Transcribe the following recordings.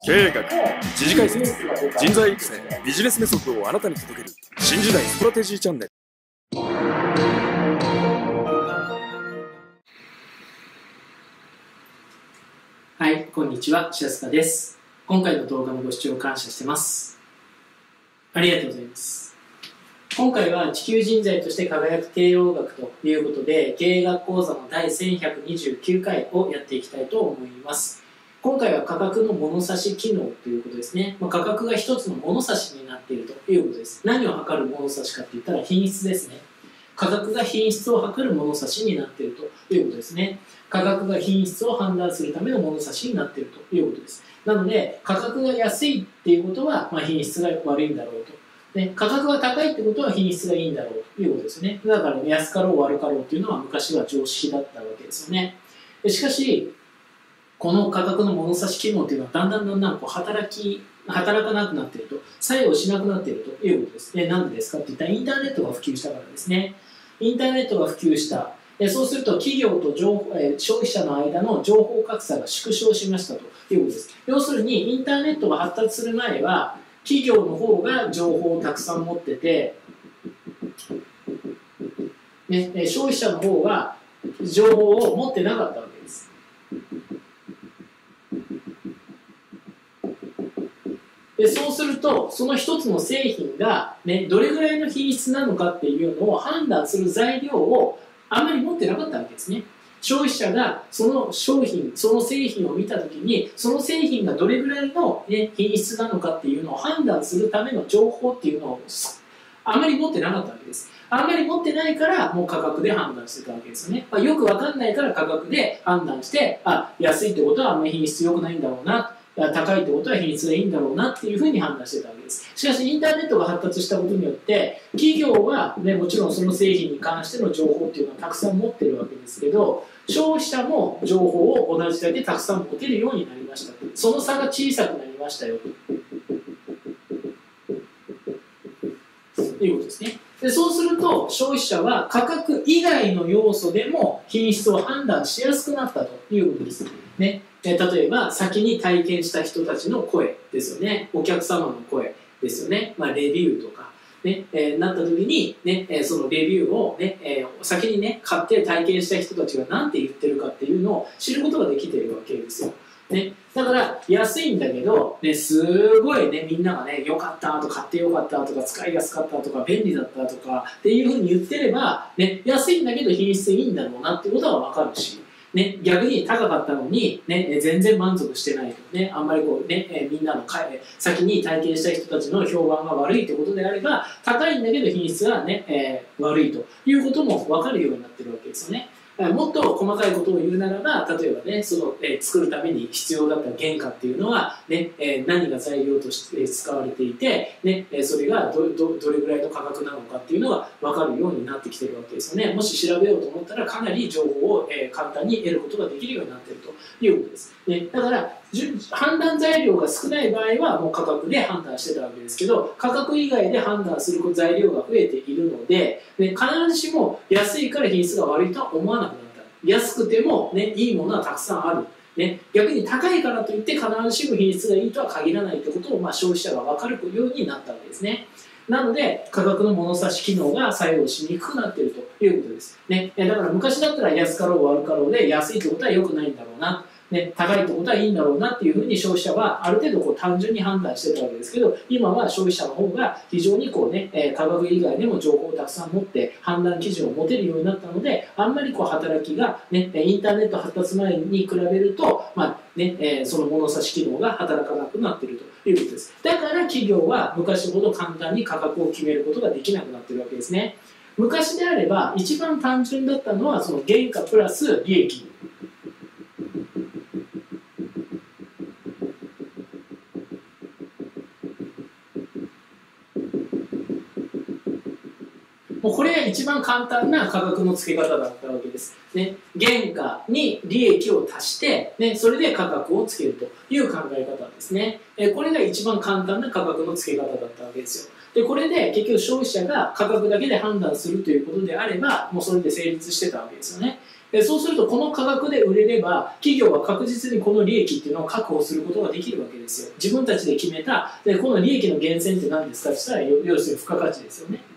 経営学、時事解説、人材育成、ビジネスメソッドをあなたに届ける新時代ストラテジーチャンネル。 はい、こんにちは、白塚です。今回の動画のご視聴感謝してます。ありがとうございます。今回は地球人材として輝く経営学ということで、経営学講座の第1129回をやっていきたいと思います。今回は価格の物差し機能ということですね。価格が一つの物差しになっているということです。何を測る物差しかって言ったら品質ですね。価格が品質を測る物差しになっているということですね。価格が品質を判断するための物差しになっているということです。なので、価格が安いっていうことは、品質が悪いんだろうと。価格が高いってことは品質がいいんだろうということですね。だから、安かろう悪かろうというのは昔は常識だったわけですよね。しかし、この価格の物差し機能というのはだんだん働かなくなっていると、作用しなくなっているということです。なんでですかって言ったらインターネットが普及したからですね。インターネットが普及した。そうすると企業と消費者の間の情報格差が縮小しましたということです。要するにインターネットが発達する前は企業の方が情報をたくさん持ってて、消費者の方は情報を持ってなかったわけです。そうすると、その一つの製品が、どれぐらいの品質なのかっていうのを判断する材料をあまり持ってなかったわけですね。消費者がその商品、その製品を見たときに、その製品がどれぐらいの、品質なのかっていうのを判断するための情報っていうのをあまり持ってなかったわけです。あんまり持ってないからもう価格で判断してたわけですよね。よくわかんないから価格で判断して、安いってことはあんまり品質良くないんだろうな。高いってことは品質がいいんだろうなっていうふうに判断してたわけです。しかしインターネットが発達したことによって企業は、もちろんその製品に関しての情報っていうのはたくさん持ってるわけですけど、消費者も情報を同じだけたくさん持てるようになりました。その差が小さくなりましたよということですね。そうすると消費者は価格以外の要素でも品質を判断しやすくなったということです。例えば先に体験した人たちの声ですよね。お客様の声ですよね。レビューとか、なった時に、そのレビューを、先に買って体験した人たちが何て言ってるかっていうのを知ることができているわけですよ。だから安いんだけど、すごいみんなが良かったとか買って良かったとか使いやすかったとか便利だったとかっていうふうに言ってれば、安いんだけど品質いいんだろうなってことは分かるし、逆に高かったのに、全然満足してないとあんまりみんなの先に体験した人たちの評判が悪いということであれば、高いんだけど品質が悪いということも分かるようになってるわけですよね。もっと細かいことを言うならば、例えば作るために必要だった原価っていうのは、何が材料として使われていて、それがどれぐらいの価格なのかっていうのが分かるようになってきてるわけですよね。もし調べようと思ったらかなり情報を簡単に得ることができるようになっているということです。だから判断材料が少ない場合はもう価格で判断してたわけですけど、価格以外で判断する材料が増えているので、必ずしも安いから品質が悪いとは思わなくなった。安くても、いいものはたくさんある。逆に高いからといって必ずしも品質がいいとは限らないということを、消費者が分かるようになったわけですね。なので価格の物差し機能が作用しにくくなっているということです。だから昔だったら安かろう悪かろうで安いってことは良くないんだろうな。高いってことはいいんだろうなっていうふうに消費者はある程度単純に判断してたわけですけど、今は消費者の方が非常に価格以外でも情報をたくさん持って判断基準を持てるようになったので、あんまり働きが、インターネット発達前に比べると、その物差し機能が働かなくなっているということです。だから企業は昔ほど簡単に価格を決めることができなくなっているわけですね。昔であれば一番単純だったのはその原価プラス利益。もうこれが一番簡単な価格の付け方だったわけです。原価に利益を足して、それで価格をつけるという考え方ですね。これが一番簡単な価格の付け方だったわけですよ。でこれで結局消費者が価格だけで判断するということであれば、もうそれで成立してたわけですよね。 そうするとこの価格で売れれば企業は確実にこの利益っていうのを確保することができるわけですよ。自分たちで決めたでこの利益の源泉って何ですかって言ったら要するに付加価値ですよね。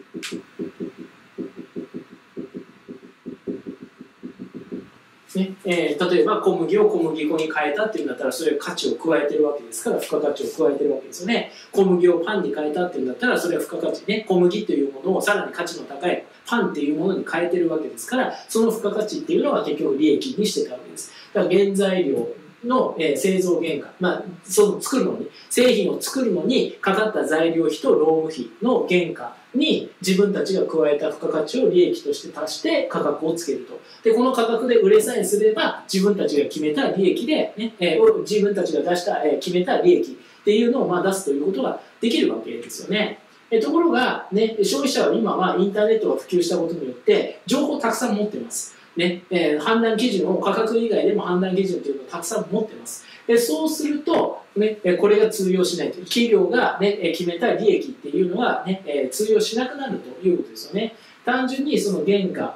例えば小麦を小麦粉に変えたっていうんだったらそれは価値を加えてるわけですから付加価値を加えてるわけですよね。小麦をパンに変えたっていうんだったらそれは付加価値ね、小麦というものをさらに価値の高いパンっていうものに変えてるわけですからその付加価値っていうのは結局利益にしてたわけです。だから原材料の製造原価、その作るのに製品を作るのにかかった材料費と労務費の原価に自分たちが加えた付加価値を利益として足して価格をつけると。でこの価格で売れさえすれば自分たちが決めた利益で、自分たちが出した、決めた利益っていうのを出すということができるわけですよね。ところが、消費者は今はインターネットが普及したことによって情報をたくさん持っています。判断基準を価格以外でも判断基準というのをたくさん持っています。そうすると、これが通用しないという企業が、決めた利益っていうのは、通用しなくなるということですよね。単純にその原価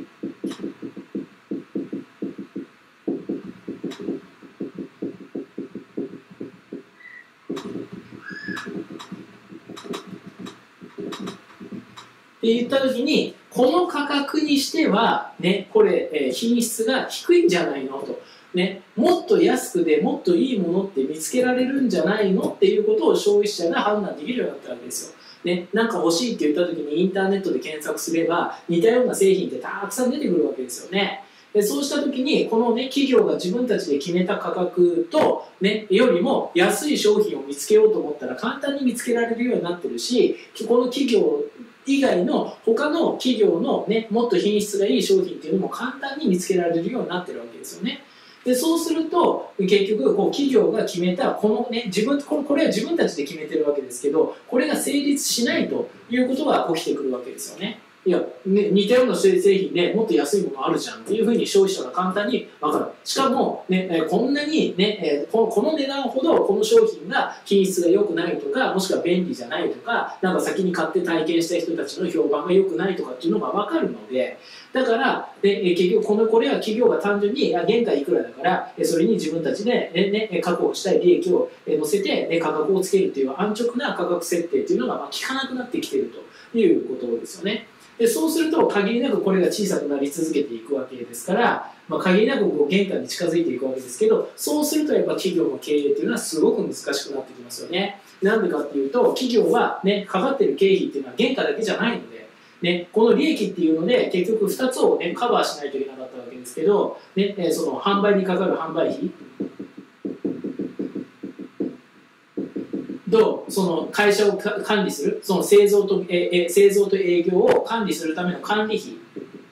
って言ったときにこの価格にしては、これ、品質が低いんじゃないのと、もっと安くでもっといいものって見つけられるんじゃないのっていうことを消費者が判断できるようになったわけですよ。なんか欲しいって言ったときにインターネットで検索すれば似たような製品ってたくさん出てくるわけですよね。そうしたときにこの、企業が自分たちで決めた価格と、よりも安い商品を見つけようと思ったら簡単に見つけられるようになってるしこの企業以外の他の企業の、もっと品質がいい商品っていうのも簡単に見つけられるようになってるわけですよね。でそうすると結局企業が決めたこの、これは自分たちで決めてるわけですけどこれが成立しないということが起きてくるわけですよね。いや、似たような製品でもっと安いものあるじゃんっていうふうに消費者が簡単に分かる。しかも、こんなに、この値段ほどこの商品が品質が良くないとかもしくは便利じゃないとかなんか先に買って体験した人たちの評判が良くないとかっていうのが分かるのでだから結局これは企業が単純に原価いくらだからそれに自分たちで、確保したい利益を乗せて価格をつけるという安直な価格設定というのが効かなくなってきているということですよね。でそうすると限りなくこれが小さくなり続けていくわけですから、限りなく原価に近づいていくわけですけどそうするとやっぱ企業の経営というのはすごく難しくなってきますよね。なんでかっていうと企業は、かかってる経費っていうのは原価だけじゃないので、この利益っていうので結局2つを、カバーしないといけなかったわけですけど、その販売にかかる販売費とその会社を管理するその製造と営業を管理するための管理費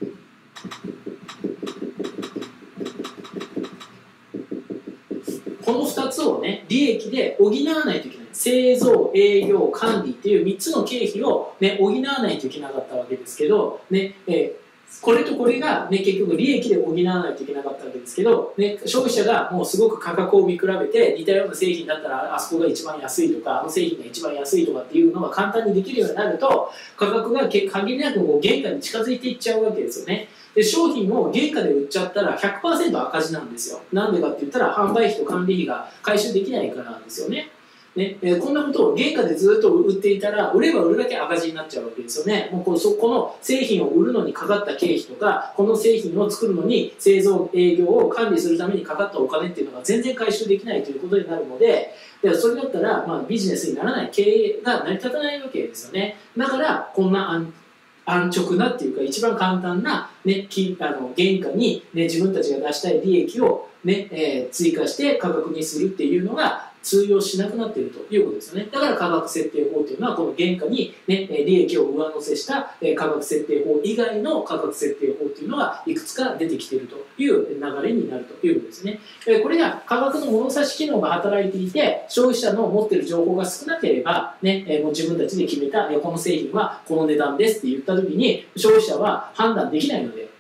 この2つを利益で補わないといけない。製造、営業、管理っていう3つの経費を補わないといけなかったわけですけど、これとこれが、結局利益で補わないといけなかったわけですけど、消費者がもうすごく価格を見比べて似たような製品だったらあそこが一番安いとかあの製品が一番安いとかっていうのが簡単にできるようになると価格が限りなく原価に近づいていっちゃうわけですよね。で商品を原価で売っちゃったら 100% 赤字なんですよ。なんでかって言ったら販売費と管理費が回収できないからなんですよね。こんなことを原価でずっと売っていたら売れば売るだけ赤字になっちゃうわけですよね。もうこの製品を売るのにかかった経費とかこの製品を作るのに製造営業を管理するためにかかったお金っていうのが全然回収できないということになるのでそれだったら、ビジネスにならない経営が成り立たないわけですよね。だからこんな安直なっていうか一番簡単な、原価に、自分たちが出したい利益を、追加して価格にするっていうのが通用しなくなっているということですよね。だから価格設定法というのはこの原価に、利益を上乗せした価格設定法以外の価格設定法というのがいくつか出てきているという流れになるということですね。これが価格の物差し機能が働いていて消費者の持っている情報が少なければ、もう自分たちで決めたこの製品はこの値段ですって言った時に消費者は判断できないので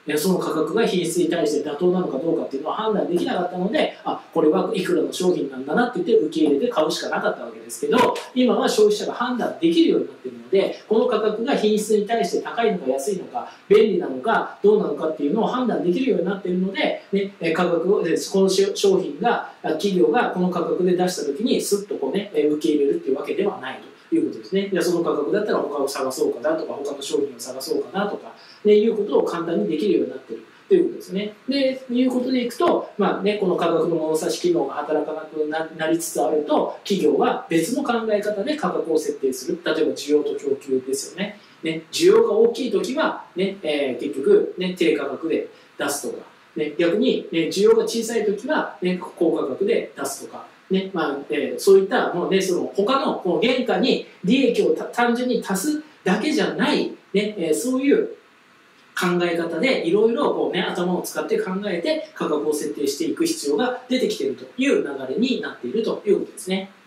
その価格が品質に対して妥当なのかどうかっていうのは判断できなかったので、これはいくらの商品なんだなって言って受け入れて買うしかなかったわけですけど、今は消費者が判断できるようになっているので、この価格が品質に対して高いのか安いのか、便利なのかどうなのかっていうのを判断できるようになっているので、価格をこの商品が企業がこの価格で出した時にスッとこう、受け入れるっていうわけではないということですね。その価格だったら他を探そうかなとか、他の商品を探そうかなとか、いうことを簡単にできるようになっているということですね。で、いうことでいくと、この価格の物差し機能が働かなくなりつつあると、企業は別の考え方で価格を設定する。例えば需要と供給ですよね。需要が大きいときは、結局、低価格で出すとか、逆に、需要が小さいときは、高価格で出すとか、そういったもう、その他のこう原価に利益を単純に足すだけじゃない、そういう考え方でいろいろ頭を使って考えて価格を設定していく必要が出てきているという流れになっているということですね。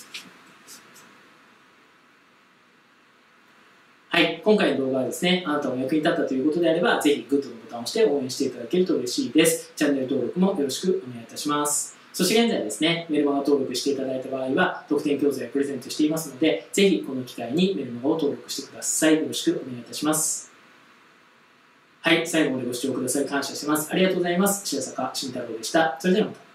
はい、今回の動画はですね、あなたも役に立ったということであれば、ぜひグッドのボタンを押して応援していただけると嬉しいです。チャンネル登録もよろしくお願いいたします。そして現在ですね、メルマガ登録していただいた場合は、特典教材をプレゼントしていますので、ぜひこの機会にメルマガを登録してください。よろしくお願いいたします。はい、最後までご視聴ください。感謝してます。ありがとうございます。白坂慎太郎でした。それではまた。